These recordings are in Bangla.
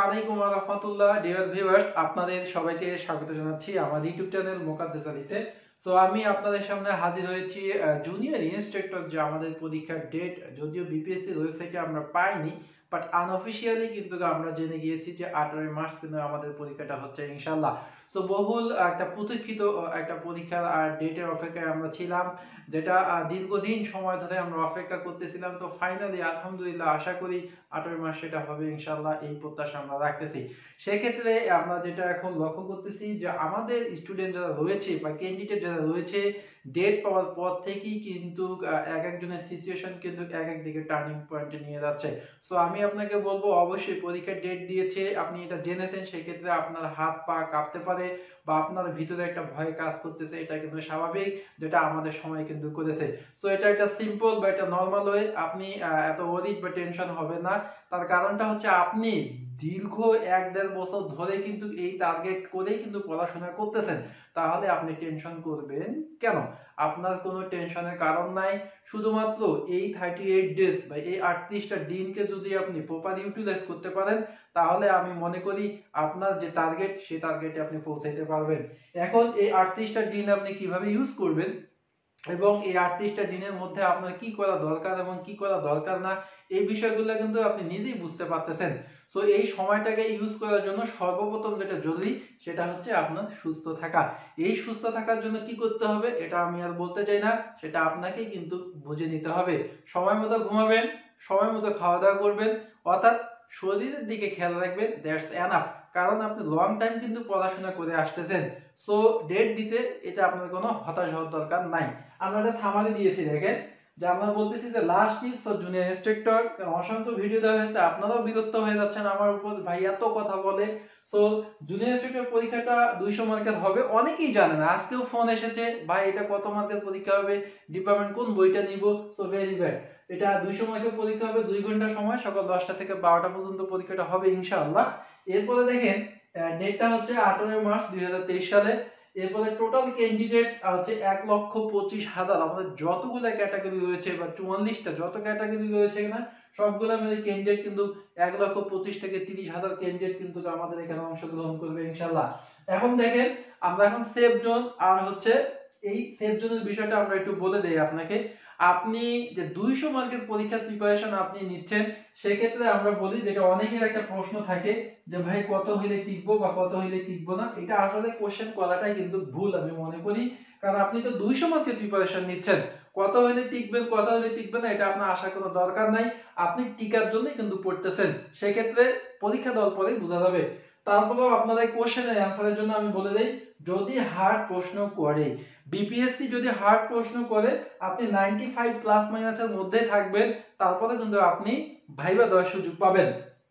আলাইকুম ওয়া রাহমাতুল্লাহ। ডিয়ার ভিউয়ার্স, আপনাদের সবাইকে স্বাগত জানাচ্ছি আমার ইউটিউব চ্যানেল মোকাদ্দেস আলীতে। সো আমি আপনাদের সামনে হাজির হয়েছি জুনিয়র ইন্সট্রাক্টর যে আমাদের পরীক্ষার ডেট যদিও বিপিএসসি ওয়েবসাইটে আমরা পাইনি, বাট আনঅফিশিয়ালি কিন্তু আমরা জেনে গিয়েছি যে 18 মার্চ কিন্তু আমাদের পরীক্ষাটা হচ্ছে ইনশাআল্লাহ। সো বহুল একটা প্রতীক্ষিত একটা পরীক্ষার ডেটের অপেক্ষায় আমরা ছিলাম, যেটা দীর্ঘদিন সময় ধরে আমরা অপেক্ষা করতেছিলাম। তো ফাইনালি আলহামদুলিল্লাহ আশা করি 18 মাস সেটা হবে ইনশাআল্লাহ, এই প্রত্যাশা আমরা রাখতেছি। সেক্ষেত্রে আমরা যেটা এখন লক্ষ্য করতেছি যে আমাদের স্টুডেন্ট যারা রয়েছে বা ক্যান্ডিডেট যারা রয়েছে, ডেট পাওয়ার পর থেকেই কিন্তু এক একজনের সিচুয়েশন কিন্তু এক এক দিকে টার্নিং পয়েন্টে নিয়ে যাচ্ছে। সো আমি আপনাকে বলবো অবশ্যই পরীক্ষার ডেট দিয়েছে, আপনি এটা জেনেছেন, সেক্ষেত্রে আপনার হাত পা কাঁপতে পারে বা আপনার ভিতরে একটা ভয় কাজ করতেছে, এটা কিন্তু স্বাভাবিক, যেটা আমাদের সময় কিন্তু করেছে। সো এটা একটা সিম্পল বা একটা নর্মাল ওয়ে, আপনি এত ওয়ারিড বা টেনশন হবে না। তার কারণটা হচ্ছে আপনি দীর্ঘ 1-1.5 বছর ধরে কিন্তু এই টার্গেট করেই কিন্তু পড়াশোনা করতেছেন, তাহলে আপনি টেনশন করবেন কেন? আপনার কোনো টেনশনের কারণ নাই। শুধুমাত্র এই 38 ডেজ বা এই 38টা দিনকে যদি আপনি প্রপার ইউটিলাইজ করতে পারেন, তাহলে আমি মনে করি আপনার যে টার্গেট সেই টার্গেটে আপনি পৌঁছাইতে পারবেন। এখন এই 38টা দিন আপনি কিভাবে ইউজ করবেন এবং এই 38টা দিনের মধ্যে আপনার কি করা দরকার এবং কি করা দরকার না, এই বিষয়গুলো কিন্তু আপনি নিজেই বুঝতে পারতেছেন। সো এই সময়টাকে ইউজ করার জন্য সর্বপ্রথম যেটা জরুরি সেটা হচ্ছে আপনার সুস্থ থাকা। এই সুস্থ থাকার জন্য কি করতে হবে এটা আমি আর বলতে চাই না, সেটা আপনাকেই কিন্তু বুঝে নিতে হবে। সময় মতো ঘুমাবেন, সময় মতো খাওয়া দাওয়া করবেন, অর্থাৎ শরীরের দিকে খেয়াল রাখবেন, দ্যাটস এনাফ। কারণ আপনি লং টাইম কিন্তু পড়াশোনা করে আসতেছেন। সো ডেট দিতে এটা আপনার কোনো হতাশ হওয়ার দরকার নাই। আমরা একটা সামারি দিয়েছি, দেখেন যে আমরা বলতেছি যে last tips for junior instructor. অসংখ্য ভিডিও দেওয়া হয়েছে, আপনারাও বিরক্ত হয়ে যাচ্ছেন আমার উপর, ভাই এত কথা বলে। সো জুনিয়র ইন্সট্রাক্টর পরীক্ষাটা 200 মার্কের হবে, অনেকেই জানে না। আজকেও ফোন এসেছে, ভাই এটা কত মার্কের পরীক্ষা হবে, ডিপার্টমেন্ট কোন বইটা নিব। সো ভেরি ব্যাড, এটা 200 মার্কের পরীক্ষা হবে, 2 ঘন্টা সময়, সকাল 10টা থেকে 12টা পর্যন্ত পরীক্ষাটা হবে ইনশাআল্লাহ। এরপরে দেখেন ডেটটা হচ্ছে 18 মার্চ 2023 সালে। এরপরে টোটাল ক্যান্ডিডেট হচ্ছে 1,25,000। আমাদের যতগুলো ক্যাটাগরি রয়েছে বা 44টা যত ক্যাটাগরি রয়েছে না, সবগুলো মিলে ক্যান্ডিডেট কিন্তু 1,25,000 থেকে 30,000 ক্যান্ডিডেট কিন্তু আমাদের এখানে অংশগ্রহণ করবে ইনশাআল্লাহ। এখন দেখেন আমরা এখন সেফ জোন আর হচ্ছে এই সেফ জোনের বিষয়টা আমরা একটু বলে দেই আপনাকে। আপনি যে 200 মার্কের পরীক্ষার প্রিপারেশন আপনি নিচ্ছেন, সেক্ষেত্রে আমরা বলি যেটা অনেকের একটা প্রশ্ন থাকে যে ভাই কত হইলে টিকবো বা কত হইলে টিকবো না, এটা আসলে কোশ্চেন করাটাই কিন্তু ভুল আমি মনে করি। কারণ আপনি তো 200 মার্কের প্রিপারেশন নিচ্ছেন, কত হইলে টিকবেন কত হইলে টিকবে না এটা আপনার আশা কোনো দরকার নাই। আপনি টিকার জন্যই কিন্তু পড়তেছেন, সেক্ষেত্রে পরীক্ষা দেওয়ার পরেই বোঝা যাবে। তারপরেও আপনাদের কোশ্চেনের অ্যান্সারের জন্য আমি বলে দেই, যদি হার্ড প্রশ্ন করে, বিপিএসসি যদি হার্ড প্রশ্ন করে, আপনি 95 প্লাস মাইনাসের মধ্যে থাকবেন, তারপরে কিন্তু আপনি ভাইবা দেওয়ার সুযোগ পাবেন।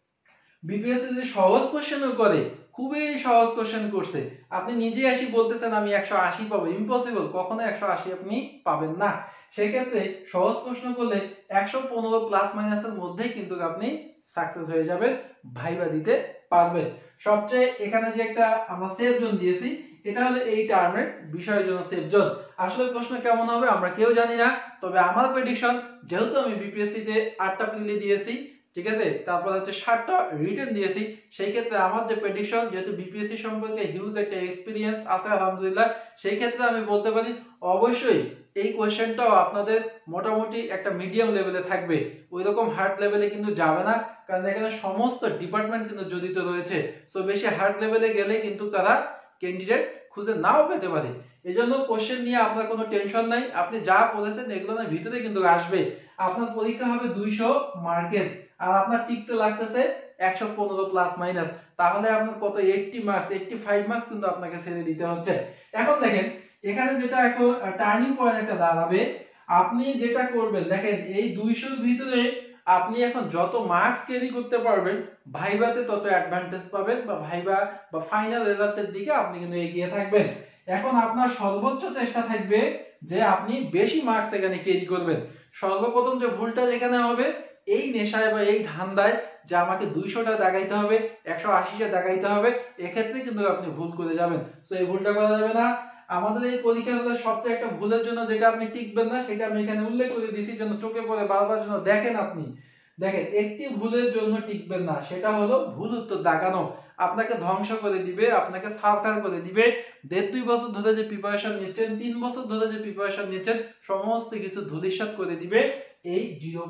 বিপিএসসি যদি সহজ কোশ্চেনও করে, খুবই সহজ কোশ্চেন করছে, আপনি নিজে আসি বলতেছেন আমি 180 পাবো, ইম্পসিবল, কখনো 180 আপনি পাবেন না। সেক্ষেত্রে সহজ প্রশ্ন করলে 115 প্লাস মাইনাসের মধ্যেই কিন্তু আপনি সাকসেস হয়ে যাবেন, ভাইবা দিতে পারবেন। সবচেয়ে এখানে যে একটা আমরা সেফ জোন দিয়েছি, এটা হলো এই টার্মের বিষয়ের জন্য সেফ জোন। আসলে প্রশ্ন কেমন হবে আমরা কেউ জানি না, তবে আমার প্রেডিকশন, যেহেতু আমি বিপিএসসি তে 8টা প্রিলি দিয়েছি, ঠিক আছে, তারপর হচ্ছে 7টা রিটেন দিয়েছি, সেই ক্ষেত্রে আমার যে প্রেডিকশন, যেহেতু বিপিএসসি সম্পর্কে হিউজ একটা এক্সপেরিয়েন্স আছে আলহামদুলিল্লাহ, সেই ক্ষেত্রে আমি বলতে পারি অবশ্যই এই কোশ্চেনটাও আপনাদের মোটামুটি একটা মিডিয়াম লেভেলে থাকবে, ওইরকম হার্ড লেভেলে কিন্তু যাবে না, কারণ এখানে সমস্ত ডিপার্টমেন্ট কিন্তু জড়িত রয়েছে। সো বেশি হার্ড লেভেলে গেলে কিন্তু তারা ক্যান্ডিডেট খুঁজে নাও পেতে পারে। এজন্য কোশ্চেন নিয়ে আপনার কোনো টেনশন নাই, আপনি যা বলেছেন এগুলোর ভিতরে কিন্তু আসবে। আপনার পরীক্ষা হবে 200 মার্কের, আর আপনার টিকতে লাগতেছে 115 প্লাস মাইনাস, তাহলে আপনার কত 80 মার্কস, 85 মার্কস কিন্তু আপনাকে ছেড়ে দিতে হচ্ছে। এখন দেখেন এখানে যেটা এখন টার্নিং পয়েন্ট একটা দাঁড়াবে, আপনি যেটা করবেন দেখেন এই 200 এর ভিতরে আপনি এখন যত মার্কস ক্যারি করতে পারবেন, ভাইভাতে তত অ্যাডভান্টেজ পাবেন, বা ভাইভা বা ফাইনাল রেজাল্টের দিকে আপনি কিন্তু এগিয়ে থাকবেন। এখন আপনার সর্বোচ্চ চেষ্টা থাকবে যে আপনি বেশি মার্কস এখানে ক্যারি করবেন। সর্বপ্রথম যে ভুলটা যেখানে হবে, এই নেশায় বা এই ধান্দায় যে আমাকে 200টা দাগাইতে হবে, 180টা দাগাইতে হবে, এক্ষেত্রে কিন্তু আপনি ভুল করে যাবেন। সো এই ভুলটা করা যাবে না। আমাদের এই পরীক্ষাগুলো সবচেয়ে একটা ভুলের জন্য যেটা আপনি টিকবেন না, সেটা আমি এখানে উল্লেখ করে দিয়েছি, যেন চোখে পড়ে বারবার যেন দেখেন আপনি। দেখেন একটি ভুলের জন্য টিকবেন না, সেটা হলো ভুল উত্তর দাগানো। আপনাকে ধ্বংস করে দিবে, আপনাকে সারখার করে দিবে। 1.5-2 বছর ধরে যে প্রিপারেশন নিচ্ছেন, 3 বছর ধরে যে প্রিপারেশন নিচ্ছেন, সমস্ত কিছু ধূলিসাৎ করে দিবে এই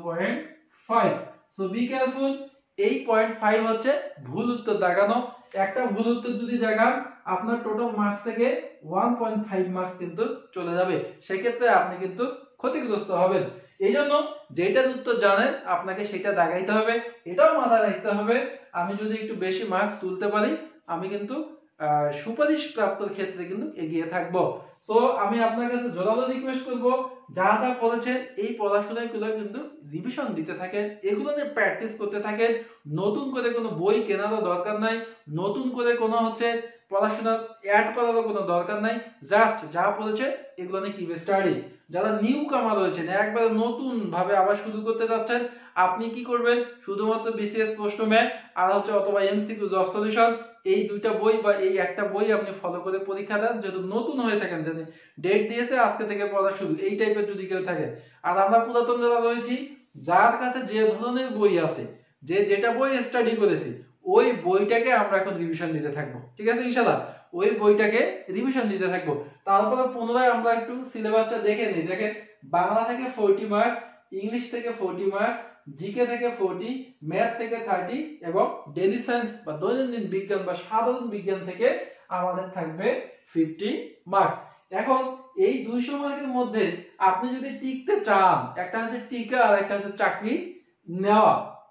0.5। So be careful. এই 0.5 হচ্ছে ভুল উত্তর দাগানো। একটা ভুল উত্তর যদি দাগান, আপনার টোটাল মার্কস থেকে 1.5 মার্কস কিন্তু চলে যাবে। সেক্ষেত্রে আপনি কিন্তু ক্ষতিগ্রস্ত হবেন। এই জন্য যেটার উত্তর জানেন আপনাকে সেটা দাগাইতে হবে। এটাও মাথায় রাখতে হবে, আমি যদি একটু বেশি মার্কস তুলতে পারি, আমি কিন্তু সুপারিশ প্রাপ্তর ক্ষেত্রে কিন্তু এগিয়ে থাকবো। সো আমি আপনার কাছে জোরালো রিকোয়েস্ট করব, যা যা পড়েছেন এই পড়াশোনাগুলো কিন্তু রিভিশন দিতে থাকেন, এগুলো নিয়ে প্র্যাকটিস করতে থাকেন। নতুন করে কোনো বই কেনারও দরকার নাই, নতুন করে কোনো পড়াশোনা অ্যাড করারও কোনো দরকার নাই। জাস্ট যা পড়েছে এগুলো নিয়ে কিপ স্টাডি। যারা নিউ কামার রয়েছেন, একবারে নতুন ভাবে আবার শুরু করতে যাচ্ছেন, আপনি কি করবেন, শুধুমাত্র বিসিএস প্রশ্ন ব্যাংক আর অথবা এমসিকিউ জব সলিউশন, এই দুইটা বই বা এই একটা বই আপনি ফলো করে পরীক্ষা দেন। যেহেতু নতুন হয়ে থাকেন, জানেন ডেট দিয়েছে আজকে থেকে পড়া শুরু, এই টাইপের যদি কেউ থাকে। আর আমরা পুরাতন যারা রয়েছি, যার কাছে যে ধরনের বই আছে, যে যেটা বই স্টাডি করেছি, ওই বইটাকে আমরা এখন রিভিশন দিতে থাকবো। ঠিক আছে ইনশাআল্লাহ, ওই বইটাকে রিভিশন দিতে থাকবো। তারপরে পুনরায় আমরা একটু সিলেবাসটা দেখে নিই। দেখেন, বাংলা থেকে 40 মার্কস, ইংলিশ থেকে 40 মার্কস, জিকে থেকে 40, ম্যাথ থেকে 30 এবং ডেইলি সায়েন্স বা দৈনন্দিন বিজ্ঞান বা সাধারণ বিজ্ঞান থেকে আমাদের থাকবে 50 মার্কস। এখন এই 200 মার্কের মধ্যে আপনি যদি টিকতে চান, একটা হচ্ছে টিকা আর একটা হচ্ছে চাকরি নেওয়া।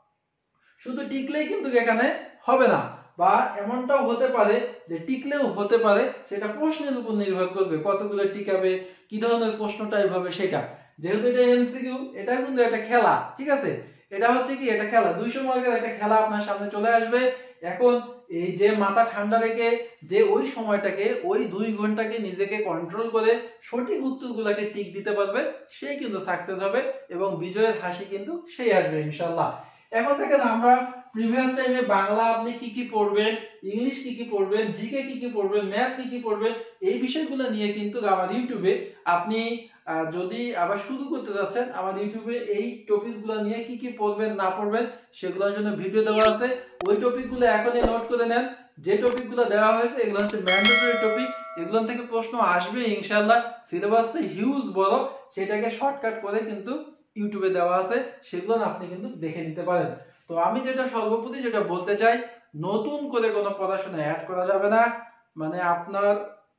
শুধু টিকলেই কিন্তু এখানে হবে না, বা এমনটাও হতে পারে যে টিকলেও হতে পারে, সেটা প্রশ্নের উপর নির্ভর করবে কতগুলো টিকাবে, কি ধরনের প্রশ্ন টাইপ হবে সেটা। যেহেতু এটা এমসিকিউ, এটা কিন্তু একটা খেলা। ঠিক আছে, এটা হচ্ছে কি, এটা খেলা, 200 মার্কের একটা খেলা আপনার সামনে চলে আসবে। এখন এই যে মাথা ঠান্ডা রেখে যে ওই সময়টাকে, ওই 2 ঘন্টাকে নিজেকে কন্ট্রোল করে সঠিক উত্তরগুলোকে টিক দিতে পারবে, সেই কিন্তু সাকসেস হবে এবং বিজয়ের হাসি কিন্তু সেই আসবে ইনশাআল্লাহ। এখন দেখেন, আমরা প্রিভিয়াস টাইমে বাংলা আপনি কি কি পড়বেন, ইংলিশ কি কি পড়বেন, জিকে কি কি পড়বেন, ম্যাথ কি কি পড়বেন, এই বিষয়গুলো নিয়ে কিন্তু আমার ইউটিউবে আপনি যদি আবার শুরু করতে যাচ্ছেন, আমার ইউটিউবে এই টপিকসগুলো নিয়ে কি কি পড়বেন না পড়বেন সেগুলোর জন্য ভিডিও দেওয়া আছে। ওই টপিকগুলো এখনই নোট করে নেন। যে টপিকগুলো দেওয়া হয়েছে এগুলো হচ্ছে ম্যান্ডেটরি টপিক, এগুলো থেকে প্রশ্ন আসবে ইনশাআল্লাহ। সিলেবাসে হিউজ বড়, সেটাকে শর্টকাট করে কিন্তু ইউটিউবে দেওয়া আছে, সেগুলো আপনি কিন্তু দেখে নিতে পারেন। তো আমি যেটা সর্বপ্রতি যেটা বলতে চাই, নতুন করে কোনো পড়াশোনা অ্যাড করা যাবে না। মানে আপনার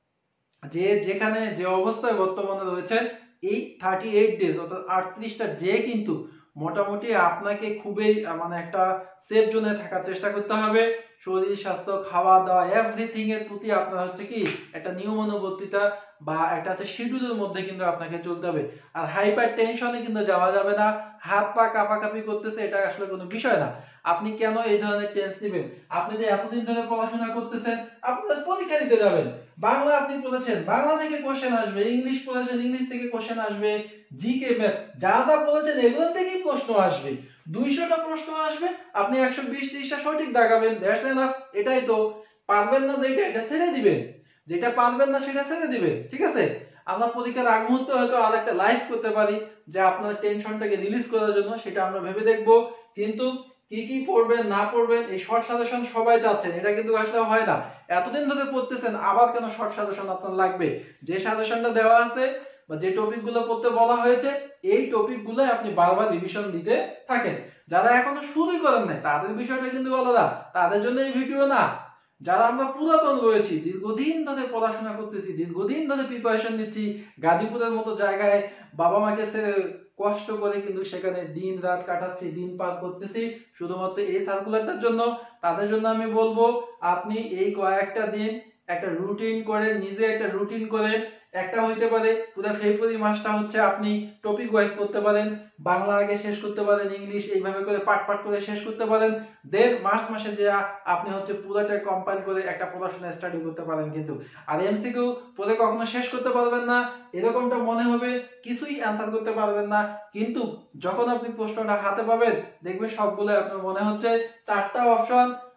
যে যেখানে যে অবস্থায় বর্তমানে রয়েছেন, এই 38 ডেজ অর্থাৎ 38টা ডে কিন্তু মোটামুটি আপনাকে খুবই মানে একটা সেফ জোনে থাকার চেষ্টা করতে হবে। শরীর স্বাস্থ্য খাওয়া দাওয়া এভরিথিং এর প্রতি আপনার হচ্ছে কি একটা নিয়মানুবর্তিতা বা একটা হচ্ছে শিডিউলের মধ্যে কিন্তু আপনাকে চলতে হবে। আর হাইপার টেনশনে কিন্তু যাওয়া যাবে না। হাত পা কাঁপাকাঁপি করতেছে, এটা আসলে কোনো বিষয় না। আপনি কেন এই ধরনের টেন্স নেবেন? আপনি যে এতদিন ধরে পড়াশোনা করতেছেন, আপনি পরীক্ষা দিতে যাবেন। বাংলা আপনি পড়েছেন, বাংলা থেকে কোশ্চেন আসবে, ইংলিশ পড়েছেন, ইংলিশ থেকে কোশ্চেন আসবে, জিকে ম্যাথ যা যা পড়েছেন এগুলো থেকেই প্রশ্ন আসবে। 200টা প্রশ্ন আসবে, আপনি 120-30টা সঠিক দাগাবেন, দ্যাটস এনাফ। এটাই তো। পারবেন না যেটা, এটা ছেড়ে দিবেন, যেটা পারবেন না সেটা ছেড়ে দিবেন। ঠিক আছে, আমরা পরীক্ষার আগ মুহূর্তে হয়তো আরেকটা লাইভ করতে পারি, যে আপনার টেনশনটাকে রিলিজ করার জন্য, সেটা আমরা ভেবে দেখব। কিন্তু কি কি পড়বেন না পড়বেন এই শর্ট সাজেশন সবাই চাচ্ছেন, এটা কিন্তু আসলে হয় না। এতদিন ধরে পড়তেছেন, আবার কেন শর্ট সাজেশন আপনার লাগবে? যে সাজেশনটা দেওয়া আছে বা যে টপিকগুলো পড়তে বলা হয়েছে, এই টপিকগুলো আপনি বারবার রিভিশন দিতে থাকেন। যারা এখনো শুরুই করেন নাই, তাদের বিষয়টা কিন্তু আলাদা, তাদের জন্য এই ভিডিও না। যারা আমরা পুরাতন রয়েছি, দীর্ঘদিন ধরে পড়াশোনা করতেছি, দীর্ঘদিন ধরে প্রিপারেশন নিচ্ছি, গাজীপুরের মতো জায়গায় বাবা মাকে ছেড়ে কষ্ট করে কিন্তু সেখানে দিন রাত কাটাচ্ছি, দিন পার করতেছি শুধুমাত্র এই সার্কুলারটার জন্য, তাদের জন্য আমি বলবো, আপনি এই কয়েকটা দিন একটা রুটিন করেন, নিজে একটা রুটিন করেন। একটা হইতে পারে পুরো ফেব্রুয়ারি মাসটা হচ্ছে আপনি টপিক ওয়াইজ করতে পারেন, বাংলা আগে শেষ করতে পারেন, ইংলিশ এইভাবে করে পার্ট পার্ট করে শেষ করতে পারেন। দেন মার্চ মাসে যে আপনি হচ্ছে পুরোটা কম্পাইল করে একটা পড়াশোনা স্টাডি করতে পারেন। কিন্তু আর এমসিকিউ পড়ে কখনো শেষ করতে পারবেন না, এরকমটা মনে হবে, কিছুই অ্যান্সার করতে পারবেন না। কিন্তু যখন আপনি প্রশ্নটা হাতে পাবেন, দেখবেন সবগুলো আপনার মনে হচ্ছে 4টা অপশন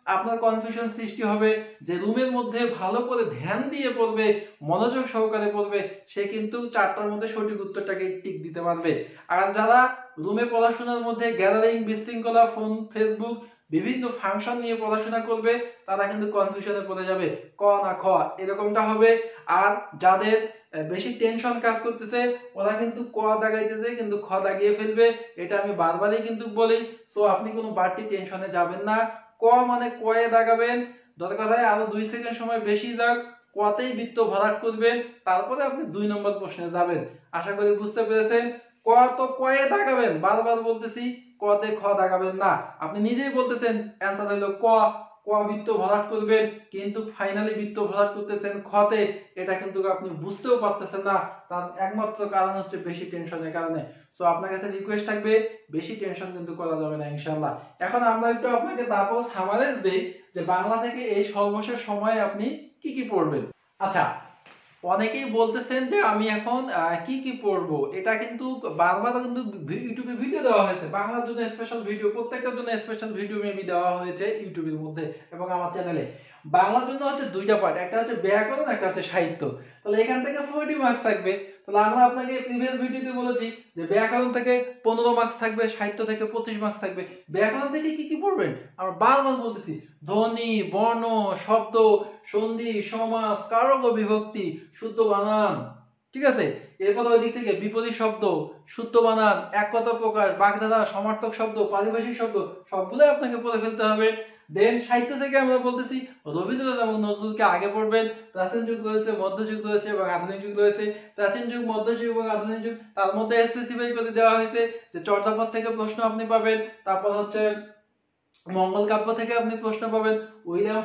আপনার কনফিউশন সৃষ্টি হবে। যে রুমের মধ্যে ভালো করে ধ্যান দিয়ে পড়বে, মনোযোগ সহকারে পড়বে, সে কিন্তু 4টার মধ্যে সঠিক উত্তরটাকে টিক দিতে পারবে। আর যারা রুমে পড়াশোনার মধ্যে গ্যাদারিং, বিশৃঙ্খলা, ফোন, ফেসবুক, বিভিন্ন ফাংশন নিয়ে পড়াশোনা করবে, তারা কিন্তু কনফিউশনে পড়ে যাবে, ক না খ এরকমটা হবে। আর যাদের বেশি টেনশন কাজ করতেছে, ওরা কিন্তু ক দাগাইতেছে কিন্তু খ দাগিয়ে ফেলবে, এটা আমি বারবারই কিন্তু বলি। সো আপনি কোনো বাড়তি টেনশনে যাবেন না। ক মানে কয়ে দাগাবেন, দরকার হয় আরো 2 সেকেন্ড সময় বেশি যাক, কতেই বৃত্ত ভরাট করবেন, তারপরে আপনি 2 নম্বর প্রশ্নে যাবেন। আশা করি বুঝতে পেরেছেন। ক তো কয়ে দাগাবেন, বারবার বলতেছি, কতে খ দাগাবেন না। আপনি নিজেই বলতেছেন অ্যান্সার হলো ক, ক বৃত্ত ভরাট করবেন, কিন্তু ফাইনালি বৃত্ত ভরাট করতেছেন খতে, এটা কিন্তু আপনি বুঝতেও পারতেছেন না। তার একমাত্র কারণ হচ্ছে বেশি টেনশনের কারণে। সো আপনার কাছে রিকোয়েস্ট থাকবে, বেশি টেনশন কিন্তু করা যাবে না ইনশাআল্লাহ। এখন আমরা একটু আপনাকে তারপর সামারাইজ দেই যে বাংলা থেকে এই সর্বশেষ সময়ে আপনি কি কি পড়বেন। আচ্ছা, অনেকেই বলতেছেন যে আমি এখন কি কি পড়বো, এটা কিন্তু বারবার কিন্তু ইউটিউবে ভিডিও দেওয়া হয়েছে, বাংলার জন্য স্পেশাল ভিডিও, প্রত্যেকটার জন্য স্পেশাল ভিডিও মেবি দেওয়া হয়েছে ইউটিউবের মধ্যে এবং আমার চ্যানেলে। বাংলার জন্য হচ্ছে 2টা পার্ট, একটা হচ্ছে ব্যাকরণ, একটা হচ্ছে সাহিত্য। তাহলে এখান থেকে 40 মার্কস থাকবে। তাহলে আমরা আপনাকে প্রিভিয়াস ভিডিওতে বলেছি যে ব্যাকরণ থেকে 15 মার্কস থাকবে, সাহিত্য থেকে 25 মার্কস থাকবে। ব্যাকরণ থেকে কি কি পড়বেন আমরা বারবার বলতেছি, ধ্বনি, বর্ণ, শব্দ, সন্ধি, সমাস, কারক ও বিভক্তি, শুদ্ধ বানান, ঠিক আছে। এরপর ওই দিক থেকে বিপরীত শব্দ, শুদ্ধ বানান, এক কথা প্রকাশ, বাগধারা, সমার্থক শব্দ, পারিভাষিক শব্দ, সবগুলো আপনাকে পড়ে ফেলতে হবে। দেন সাহিত্য থেকে আমরা বলতেছি রবীন্দ্রনাথ এবং নজরুলকে আগে পড়বেন। প্রাচীন যুগ রয়েছে, মধ্যযুগ রয়েছে এবং আধুনিক যুগ রয়েছে। প্রাচীন যুগ, মধ্যযুগ এবং আধুনিক যুগ, তার মধ্যে স্পেসিফাই করে দেওয়া হয়েছে যে চর্যাপদ থেকে প্রশ্ন আপনি পাবেন। তারপর হচ্ছে মঙ্গল কাব্য থেকে আপনি প্রশ্ন পাবেন, উইলিয়াম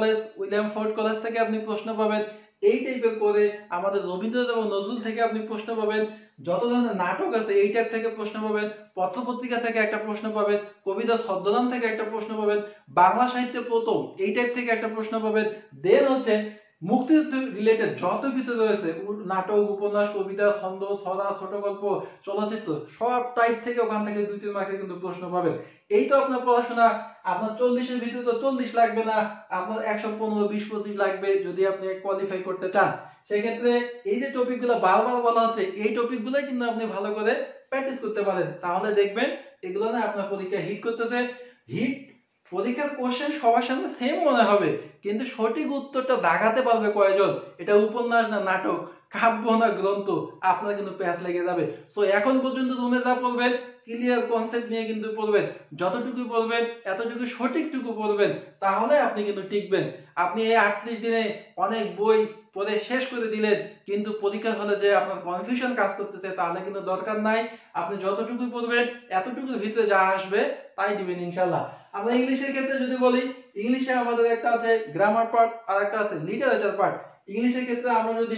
ফোর্ড কলেজ থেকে আপনি প্রশ্ন পাবেন। এই টাইপের করে আমাদের রবীন্দ্রনাথ এবং নজরুল থেকে আপনি প্রশ্ন পাবেন। যত ধরনের নাটক আছে এই টাইপ থেকে প্রশ্ন পাবেন, পত্রপত্রিকা থেকে একটা প্রশ্ন পাবেন, কবিতা ছদ্মনাম থেকে একটা প্রশ্ন পাবেন, বাংলা সাহিত্যে প্রথম এই টাইপ থেকে একটা প্রশ্ন পাবেন। দেন হচ্ছে মুক্তিযুদ্ধ রিলেটেড যত কিছু রয়েছে, নাটক, উপন্যাস, কবিতা, ছন্দ, ছড়া, ছোট গল্প, চলচ্চিত্র, সব টাইপ থেকে ওখান থেকে 2-3 মার্কের কিন্তু প্রশ্ন পাবেন। এই তো আপনার পড়াশোনা। আপনার 40-এর ভিতরে তো 40 লাগবে না, আপনার 115, 20-25 লাগবে যদি আপনি কোয়ালিফাই করতে চান। সেক্ষেত্রে এই যে টপিকগুলো বারবার বলা হচ্ছে, এই টপিকগুলো কিন্তু আপনি ভালো করে প্র্যাকটিস করতে পারেন, তাহলে দেখবেন এগুলো না আপনার পরীক্ষা হিট করতেছে। হিট পরীক্ষার কোশ্চেন সবার সামনে সেম মনে হবে, কিন্তু সঠিক উত্তরটা দাগাতে পারবে কয়জন, এটা উপন্যাস না নাটক, কাব্য না গ্রন্থ, আপনার কিন্তু প্যাচ লেগে যাবে। সো এখন পর্যন্ত রুমে যা পড়বেন ক্লিয়ার কনসেপ্ট নিয়ে কিন্তু পড়বেন, যতটুকু পড়বেন এতটুকু সঠিকটুকু পড়বেন, তাহলে আপনি কিন্তু টিকবেন। আপনি এই 38 দিনে অনেক বই পড়ে শেষ করে দিলেন, কিন্তু পরীক্ষার হলে যে আপনার কনফিউশন কাজ করতেছে, তাহলে কিন্তু দরকার নাই। আপনি যতটুকু পড়বেন এতটুকুর ভিতরে যা আসবে তাই দিবেন ইনশাআল্লাহ। আমরা ইংলিশের ক্ষেত্রে যদি বলি, ইংলিশে আমাদের একটা আছে গ্রামার পার্ট আর একটা আছে লিটারেচার পার্ট। ইংলিশের ক্ষেত্রে আমরা যদি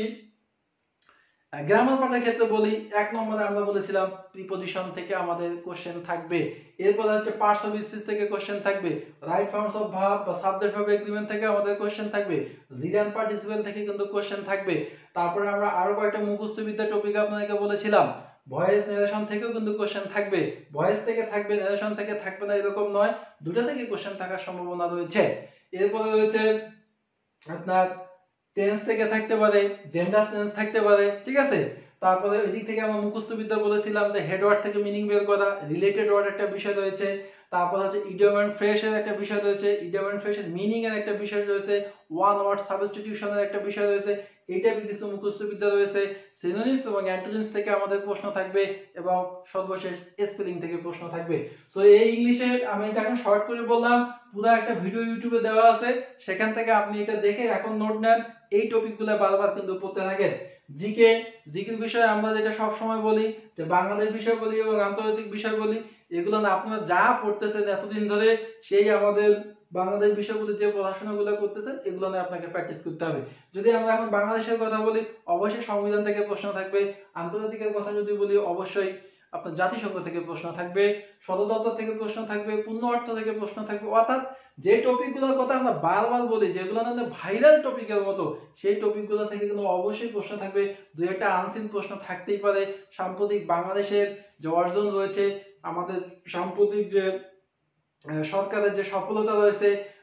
গ্রামার পার্টের ক্ষেত্রে বলি, 1 নম্বরে আমরা বলেছিলাম প্রিপজিশন থেকে আমাদের কোশ্চেন থাকবে। এরপর হচ্ছে পার্টস অফ স্পিচ থেকে কোশ্চেন থাকবে, রাইট ফর্মস অফ ভার্ব বা সাবজেক্ট ভার্ব এগ্রিমেন্ট থেকে আমাদের কোশ্চেন থাকবে, জিরান পার্টিসিপেল থেকে কিন্তু কোশ্চেন থাকবে। তারপরে আমরা আরো কয়েকটা মুখস্থ বিদ্যা টপিক আপনাদেরকে বলেছিলাম। ভয়েস ন্যারেশন থেকেও কিন্তু কোশ্চেন থাকবে, ভয়েস থেকে থাকবে, ন্যারেশন থেকে থাকবে না এরকম নয়, দুটো থেকে কোশ্চেন থাকার সম্ভাবনা রয়েছে। এরপরে রয়েছে আপনার টেন্স থেকে থাকতে পারে, জেন্ডার টেন্স থাকতে পারে, ঠিক আছে। তারপরে ওই দিক থেকে আমরা মুখস্থ বিদ্যা বলেছিলাম যে হেড ওয়ার্ড থেকে মিনিং বের করা, রিলেটেড ওয়ার্ড একটা বিষয় রয়েছে। তারপর হচ্ছে ইডিয়ম এন্ড ফ্রেজ এর একটা বিষয় রয়েছে, ইডিয়ম এন্ড ফ্রেজ এর মিনিং এর একটা বিষয় রয়েছে, ওয়ান ওয়ার্ড সাবস্টিটিউশন এর একটা বিষয় রয়েছে। এইটা কিছু মুখস্থ বিদ্যা রয়েছে। সিনোনিমস এবং অ্যান্টোনিমস থেকে আমাদের প্রশ্ন থাকবে এবং সর্বশেষ স্পেলিং থেকে প্রশ্ন থাকবে। সো এই ইংলিশে আমি এটা এখন শর্ট করে বললাম, পুরো একটা ভিডিও ইউটিউবে দেওয়া আছে, সেখান থেকে আপনি এটা দেখে এখন নোট নেন, এই টপিকগুলো বারবার কিন্তু পড়তে থাকেন। জিকের বিষয়ে আমরা যেটা সব সময় বলি যে বাংলাদেশ বিষয় বলি এবং আন্তর্জাতিক বিষয় বলি, এগুলো না আপনারা যা পড়তেছেন এতদিন ধরে, সেই আমাদের বাংলাদেশ বিষয়গুলো যে পড়াশোনাগুলো করতেছেন এগুলো নিয়ে আপনাকে প্র্যাকটিস করতে হবে। যদি আমরা এখন বাংলাদেশের কথা বলি, অবশ্যই সংবিধান থেকে প্রশ্ন থাকবে। আন্তর্জাতিকের কথা যদি বলি, অবশ্যই আপনার জাতিসংঘ থেকে প্রশ্ন থাকবে, সদর দপ্তর থেকে প্রশ্ন থাকবে, পূর্ণ অর্থ থেকে প্রশ্ন থাকবে। অর্থাৎ যে টপিকগুলোর কথা আমরা বারবার বলি, যেগুলো না ভাইরাল টপিকের মতো, সেই টপিকগুলো থেকে কিন্তু অবশ্যই প্রশ্ন থাকবে। দুই একটা আনসিন প্রশ্ন থাকতেই পারে। সাম্প্রতিক বাংলাদেশের যে অর্জন রয়েছে, আমাদের সাম্প্রতিক যে সরকারের যে সফলতা রয়েছে,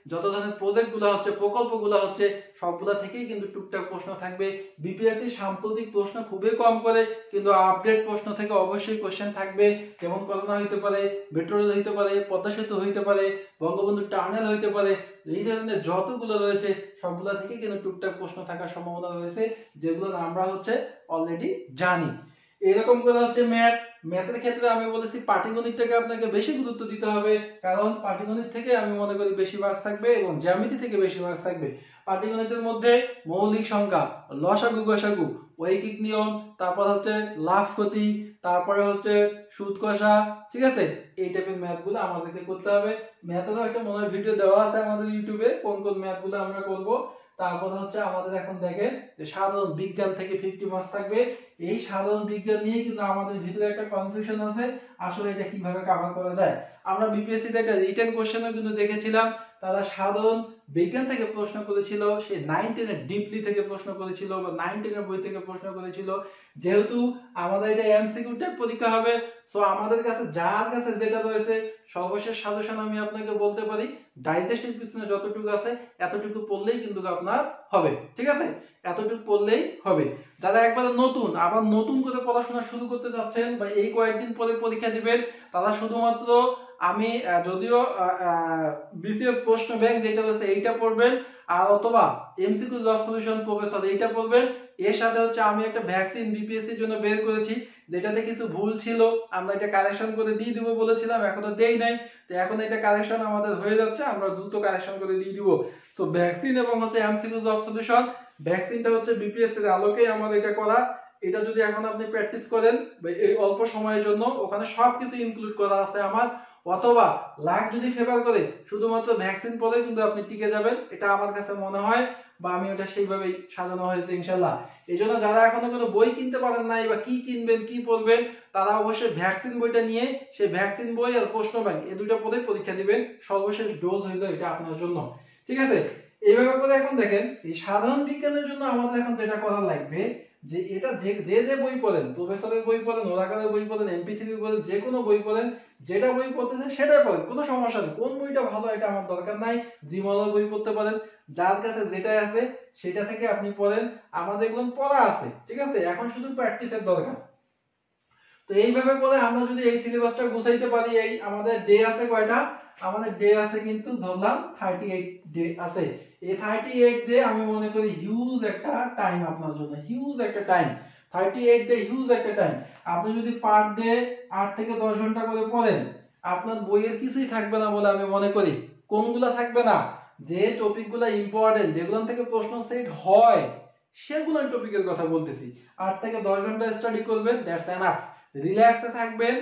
যত ধরনের প্রজেক্টগুলো হচ্ছে, প্রকল্পগুলো হচ্ছে, সবগুলা থেকেই কিন্তু টুকটাক প্রশ্ন থাকবে। বিপিএসসি সাম্প্রতিক প্রশ্ন খুবই কম করে, কিন্তু আপডেট প্রশ্ন থেকে অবশ্যই কোশ্চেন থাকবে। যেমন করোনা হইতে পারে, মেট্রো রেল হইতে পারে, পদ্মা সেতু হইতে পারে, বঙ্গবন্ধু টানেল হইতে পারে, এই ধরনের যতগুলো রয়েছে সবগুলা থেকে কিন্তু টুকটাক প্রশ্ন থাকার সম্ভাবনা রয়েছে, যেগুলো আমরা হচ্ছে অলরেডি জানি। এরকম করে হচ্ছে ম্যাথের ক্ষেত্রে আমি বলেছি পাটিগণিতটাকে আপনাকে বেশি গুরুত্ব দিতে হবে, কারণ পাটিগণিত থেকে আমি মনে করি বেশি মার্কস থাকবে এবং জ্যামিতি থেকে বেশি মার্কস থাকবে। পাটিগণিতের মধ্যে মৌলিক সংখ্যা, লসাগু গসাগু, ঐকিক নিয়ম, তারপর হচ্ছে লাভ ক্ষতি, তারপরে হচ্ছে সুদ কষা, ঠিক আছে, এই টাইপের ম্যাথগুলো আমাদেরকে করতে হবে। ম্যাথেরও একটা মনে হয় ভিডিও দেওয়া আছে আমাদের ইউটিউবে, কোন কোন ম্যাথগুলো আমরা করব। তারপর হচ্ছে আমাদের এখন দেখেন যে সাধারণ বিজ্ঞান থেকে 50 মার্কস থাকবে। এই সাধারণ বিজ্ঞান নিয়ে কিন্তু আমাদের ভিতরে একটা কনফিউশন আছে, আসলে এটা কিভাবে কভার করা যায়। আমরা বিপিএসসি তে একটা রিটেন কোশ্চেনও কিন্তু দেখেছিলাম, তারা সাধারণ বিজ্ঞান থেকে প্রশ্ন করেছিল, সে 9 10 এর ডিপলি থেকে প্রশ্ন করেছিল বা 9 10 এর বই থেকে প্রশ্ন করেছিল। যেহেতু আমাদের এটা এমসিকিউ টাইপ পরীক্ষা হবে, সো আমাদের কাছে যার কাছে যেটা রয়েছে, সর্বশেষ সাজেশন আমি আপনাকে বলতে পারি, ডাইজেস্টের পিছনে যতটুকু আছে এতটুকু পড়লেই কিন্তু আপনার হবে, ঠিক আছে, এতটুকু পড়লেই হবে। যারা একবারে নতুন, আবার নতুন করে পড়াশোনা শুরু করতে চাচ্ছেন বা এই কয়েকদিন পরে পরীক্ষা দিবেন, তারা শুধুমাত্র আমি যদিও বিসিএস প্রশ্ন ব্যাংক যেটা রয়েছে এইটা পড়বেন, আর অথবা এমসিকিউ জব সলিউশন প্রফেসর এইটা পড়বেন। এর সাথে হচ্ছে আমি একটা ভ্যাকসিন বিপিএসসির জন্য বের করেছি, যেটাতে কিছু ভুল ছিল, আমরা এটা কারেকশন করে দিয়ে দিব বলেছিলাম, এখনো দেই নাই, তো এখন এটা কারেকশন আমাদের হয়ে যাচ্ছে, আমরা দ্রুত কারেকশন করে দিয়ে দিব। সো ভ্যাকসিন এবং হচ্ছে এমসিকিউ জব সলিউশন, ভ্যাকসিনটা হচ্ছে বিপিএসসি এর আলোকেই আমাদের এটা করা। এটা যদি এখন আপনি প্র্যাকটিস করেন এই অল্প সময়ের জন্য, ওখানে সবকিছু ইনক্লুড করা আছে আমার, অথবা লাক যদি ফেভার করে শুধুমাত্র ভ্যাকসিন পরে কিন্তু আপনি টিকে যাবেন, এটা আমার কাছে মনে হয়, বা আমি ওটা সেইভাবেই সাজানো হয়েছে ইনশাআল্লাহ। এই জন্য যারা এখনো কোনো বই কিনতে পারেন নাই বা কি কিনবেন কি পড়বেন, তারা অবশ্যই ভ্যাকসিন বইটা নিয়ে সেই ভ্যাকসিন বই আর প্রশ্ন ব্যাংক এই দুইটা পড়ে পরীক্ষা দিবেন। সর্বশেষ ডোজ হইলো এটা আপনার জন্য, ঠিক আছে। এইভাবে করে এখন দেখেন এই সাধারণ বিজ্ঞানের জন্য আমাদের এখন যেটা করা লাগবে, যে এটা যে বই পড়েন, প্রফেসরের বই পড়েন, ওরাকারের বই পড়েন, এমপি3 পড়েন, যে কোনো বই পড়েন, যেটা বই পড়তেছেন সেটাই পড়েন, কোনো সমস্যা নেই। কোন বইটা ভালো এটা আমার দরকার নাই, জিমলের বই পড়তে পারেন, যার কাছে যেটা আছে সেটা থেকে আপনি পড়েন। আমাদের এগুলো পড়া আছে, ঠিক আছে, এখন শুধু প্র্যাকটিসের দরকার। তো এইভাবে করে আমরা যদি এই সিলেবাসটা গুছাইতে পারি, এই আমাদের ডে আছে কয়টা, আমাদের ডে আছে কিন্তু ধরলাম 38 ডে আছে। এই 38 ডে আমি মনে করি হিউজ একটা টাইম আপনার জন্য, হিউজ একটা টাইম। 38 ডে হিউজ একটা টাইম। আপনি যদি পার ডে 8 থেকে 10 ঘন্টা করে পড়েন, আপনার বইয়ের কিছুই থাকবে না বলে আমি মনে করি। কোনগুলা থাকবে না? যে টপিকগুলো ইম্পর্টেন্ট, যেগুলো থেকে প্রশ্ন সেট হয়, সেগুলো টপিকের কথা বলতেছি। 8 থেকে 10 ঘন্টা স্টাডি করবেন, দ্যাটস এনাফ। রিল্যাক্সে থাকবেন,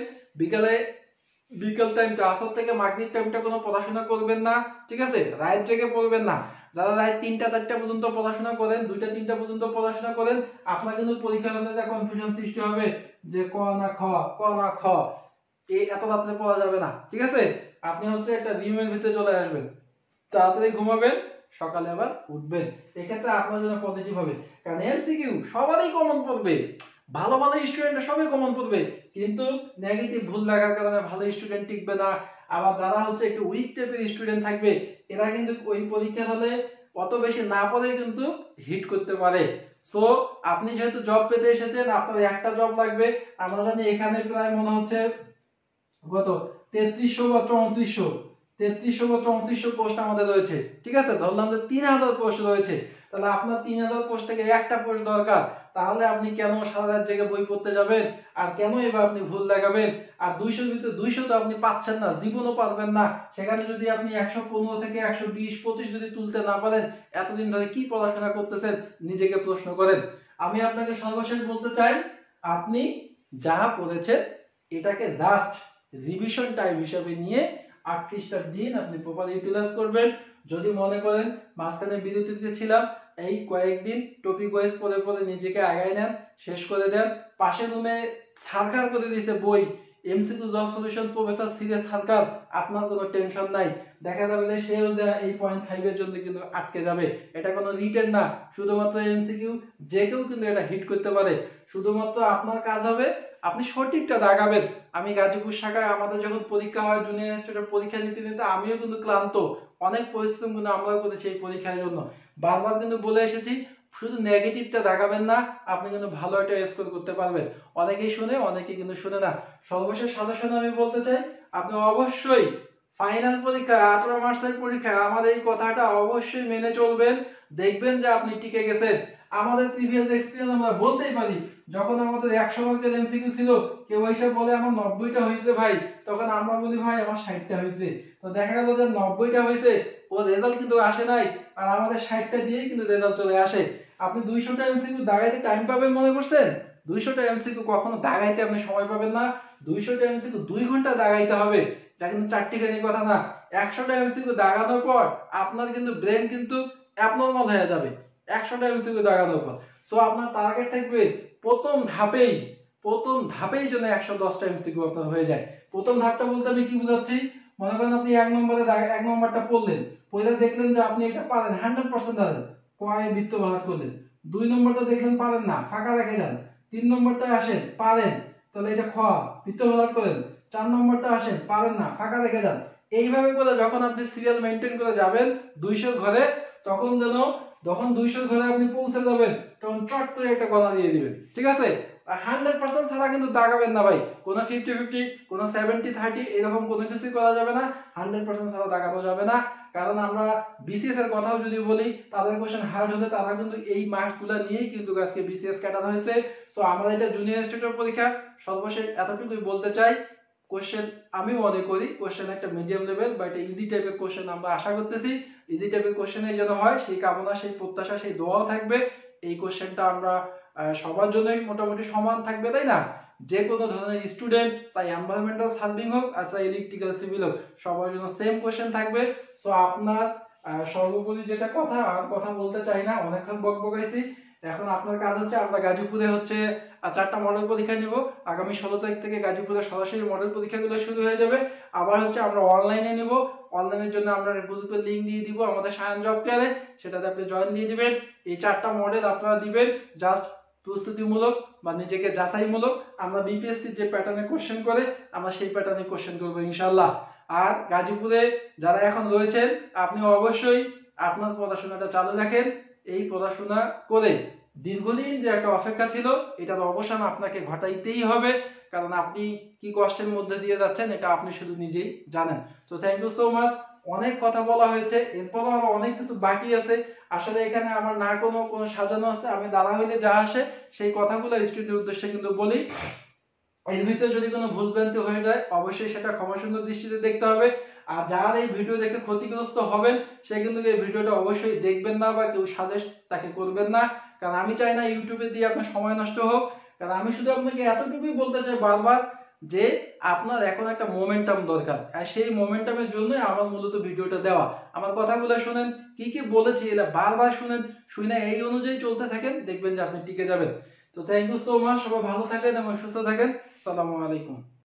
বিকেল টাইমটা, আসর থেকে মাগরিব টাইমটা কোনো পড়াশোনা করবেন না, ঠিক আছে, রাত জেগে পড়বেন না। যারা রাত 3টা 4টা পর্যন্ত পড়াশোনা করেন, 2টা 3টা পর্যন্ত পড়াশোনা করেন, আপনার কিন্তু পরীক্ষার মধ্যে কনফিউশন সৃষ্টি হবে যে ক না খ, ক না খ, এই এত রাত্রে পড়া যাবে না, ঠিক আছে। আপনি হচ্ছে একটা রিমের ভিতরে চলে আসবেন, তাড়াতাড়ি ঘুমাবেন, সকালে আবার উঠবেন। এক্ষেত্রে আপনার জন্য পজিটিভ হবে, কারণ এমসিকিউ সবারই কমন পড়বে, ভালো ভালো স্টুডেন্ট সবাই কমন পড়বে, কিন্তু নেগেটিভ ভুল লাগার কারণে ভালো স্টুডেন্ট টিকবে না। আবার যারা হচ্ছে একটু উইক টাইপের স্টুডেন্ট থাকবে, এরা কিন্তু ওই পরীক্ষা হলে অত বেশি না পড়ে কিন্তু হিট করতে পারে। সো আপনি যেহেতু জব পেতে এসেছেন, আপনার একটা জব লাগবে। আমরা জানি এখানে প্রায় মনে হচ্ছে কত 3300 বা 3400 পোস্ট আমাদের রয়েছে, ঠিক আছে, ধরলাম যে 3000 পোস্ট রয়েছে, তাহলে আপনার 3000 পোস্ট থেকে একটা পোস্ট দরকার। তাহলে আপনি কেন সারা রাত জেগে বই পড়তে যাবেন, আর কেন এবার আপনি ভুল দেখাবেন? আর 200 এর ভিতরে 200 তো আপনি পাচ্ছেন না, জীবনও পারবেন না। সেখানে যদি আপনি 115 থেকে 120 25 যদি তুলতে না পারেন, এতদিন ধরে কি পড়াশোনা করতেছেন, নিজেকে প্রশ্ন করেন। আমি আপনাকে সর্বশেষ বলতে চাই, আপনি যা পড়েছেন এটাকে জাস্ট রিভিশন টাইম হিসেবে নিয়ে 38টা দিন আপনি প্রপার ইউটিলাইজ করবেন। যদি মনে করেন মাঝখানে বিরতিতে ছিলাম, এই কয়েকদিন টপিক ওয়াইজ পড়ে পড়ে নিজেকে আগায় নেন, শেষ করে দেন। পাশের রুমে সার্কার করে দিয়েছে বই, MCQ job solution professor serious Sarkar, আপনার কোনো টেনশন নাই। দেখা যাবে যে সেও যে এই পয়েন্ট 5 এর জন্য কিন্তু আটকে যাবে। এটা কোনো রিটেন না, শুধুমাত্র এমসিকিউ, যে কেউ কিন্তু এটা হিট করতে পারে। শুধুমাত্র আপনার কাজ হবে আপনি সঠিকটা দাগাবেন। আমি গাজীপুর শাখায় আমাদের যখন পরীক্ষা হয়, জুনিয়র ইনস্টিটিউটের পরীক্ষা নিতে নিতে আমিও কিন্তু ক্লান্ত, অনেক পরিশ্রম কিন্তু আমরা করেছি এই পরীক্ষার জন্য। বারবার কিন্তু বলে এসেছি শুধু নেগেটিভটা দেখাবেন না, আপনি কিন্তু ভালো একটা স্কোর করতে পারবেন। অনেকেই শুনে, অনেকেই কিন্তু শুনে না। সর্বশেষ সাজেশন আমি বলতে চাই, আপনি অবশ্যই ফাইনাল পরীক্ষা 18 মার্চের পরীক্ষা আমাদের এই কথাটা অবশ্যই মেনে চলবেন। দেখবেন যে আপনি টিকে গেছেন। আমাদের প্রিভিয়াস এক্সপেরিয়েন্স আমরা বলতেই পারি, যখন আমাদের 100 মার্কের এমসিকিউ ছিল, কেউ এসে বলে আমার 90টা হয়েছে ভাই, তখন আমরা বলি ভাই আমার 60টা হয়েছে। তো দেখা গেল যে 90টা হয়েছে, ও রেজাল্ট কিন্তু আসে নাই, আর আমাদের 60টা দিয়েই কিন্তু রেজাল্ট চলে আসে। আপনি 200টা এমসিকিউ দাগাইতে টাইম পাবেন মনে করছেন? 200টা এমসিকিউ কখনো দাগাইতে আপনি সময় পাবেন না। 200টা এমসিকিউ 2 ঘন্টা দাগাইতে হবে, এটা কিন্তু চারটিখানি কথা না। 100টা এমসিকিউ দাগানোর পর আপনার কিন্তু ব্রেন কিন্তু অ্যাবনরমাল হয়ে যাবে 100টা এমসিকিউ দাগানোর পর। সো আপনার টার্গেট থাকবে প্রথম ধাপেই যেন 110টা এমসিকিউ আপনার হয়ে যায়। প্রথম ধাপটা বলতে আমি কি বুঝাচ্ছি, মনে করেন আপনি এক নম্বরটা পড়লেন, পড়লে দেখলেন যে আপনি এটা পারেন, 100% পারেন, কয় বৃত্ত ভাগ করলেন। 2 নম্বরটা দেখলেন পারেন না, ফাঁকা রেখে যান। 3 নম্বরটা আসেন, পারেন, তাহলে এটা খ বৃত্ত ভাগ করেন। 4 নম্বরটা আসেন, পারেন না, ফাঁকা রেখে যান। এইভাবে করে যখন আপনি সিরিয়াল মেইনটেইন করে যাবেন 200 ঘরে, যখন 200 ঘরে আপনি পৌঁছে যাবেন, তখন চট করে একটা গণা দিয়ে দিবেন, ঠিক আছে? 100% ছাড়া কিন্তু দাগাবেন না ভাই, কোনো 50-50, কোনো 70-30 এরকম কোনো কিছুই করা যাবে না। 100% ছাড়া দাগানো যাবে না, কারণ আমরা বিসিএস এর কথাও যদি বলি, তাদের কোশ্চেন হার্ড হলে তারা কিন্তু এই মার্কসগুলো নিয়েই কিন্তু আজকে বিসিএস কাটানো হয়েছে। সো আমাদের এটা জুনিয়র স্টেটের পরীক্ষা। সর্বশেষ এতটুকুই বলতে চাই, কোশ্চেন আমি মনে করি কোশ্চেন একটা মিডিয়াম লেভেল বা একটা ইজি টাইপের কোশ্চেন আমরা আশা করতেছি। ইজি টাইপের কোশ্চেনই যেন হয়, সেই কামনা, সেই প্রত্যাশা, সেই দোয়াও থাকবে। এই কোশ্চেনটা আমরা সবার জন্যই মোটামুটি সমান থাকবে, তাই না? যে কোনো ধরনের স্টুডেন্ট, চাই এনভায়রনমেন্টাল সার্ভিং হোক আর চাই ইলেকট্রিক্যাল সিভিল হোক, সবার জন্য সেম কোশ্চেন থাকবে। সো আপনার সর্বোপরি যেটা কথা, আর কথা বলতে চাই না, অনেকক্ষণ বকবকাইছি। এখন আপনার কাজ হচ্ছে, আমরা গাজীপুরে হচ্ছে 4টা মডেল পরীক্ষা নিব। আগামী 16 তারিখ থেকে গাজীপুরে সরাসরি মডেল পরীক্ষাগুলো শুরু হয়ে যাবে। আবার হচ্ছে আমরা অনলাইনে নিব। অনলাইনের জন্য আমরা গ্রুপের লিংক দিয়ে দিব আমাদের সায়ন জব কেয়ারে, সেটাতে আপনি জয়েন দিয়ে দিবেন। এই 4টা মডেল আপনারা দিবেন জাস্ট প্রস্তুতিমূলক বা নিজেকে যাচাইমূলক। আমরা বিপিএসসি যে প্যাটার্নে কোশ্চেন করে, আমরা সেই প্যাটার্নে কোশ্চেন করব ইনশাআল্লাহ। আর গাজীপুরে যারা এখন রয়েছেন, আপনি অবশ্যই আপনার পড়াশোনাটা চালু রাখেন। এই পড়াশোনা করে দীর্ঘদিন যে একটা অপেক্ষা ছিল, এটার অবসান আপনাকে ঘটাইতেই হবে, কারণ আপনি কি কষ্টের মধ্যে দিয়ে যাচ্ছেন এটা আপনি শুধু নিজেই জানেন। তো থ্যাংক ইউ সো মাচ। অনেক কথা বলা হয়েছে, এরপরও আরো অনেক কিছু বাকি আছে। আসলে এখানে আমার না কোনো সাজানো আছে, আমি দাঁড়া হইলে যা আসে সেই কথাগুলো স্টুডেন্টের উদ্দেশ্যে কিন্তু বলি। এর ভিতরে যদি কোনো ভুলভ্রান্তি হয়ে যায়, অবশ্যই সেটা ক্ষমাসুন্দর দৃষ্টিতে দেখতে হবে। আর যারা এই ভিডিও দেখে ক্ষতিগ্রস্ত হবেন, সে কিন্তু এই ভিডিওটা অবশ্যই দেখবেন না বা কেউ সাজেস্ট তাকে করবেন না, কারণ আমি চাই না ইউটিউবে দিয়ে আপনার সময় নষ্ট হোক। কারণ আমি শুধু আপনাকে এতটুকুই বলতে চাই বারবার, যে আপনার এখন একটা মোমেন্টাম দরকার, আর সেই মোমেন্টামের জন্যই আমার মূলত ভিডিওটা দেওয়া। আমার কথাগুলো শুনেন, কি কি বলেছি এটা বারবার শুনেন, শুনে এই অনুযায়ী চলতে থাকেন, দেখবেন যে আপনি টিকে যাবেন। তো থ্যাংক ইউ সো মাচ, সবাই ভালো থাকেন এবং সুস্থ থাকেন। আসসালামু আলাইকুম।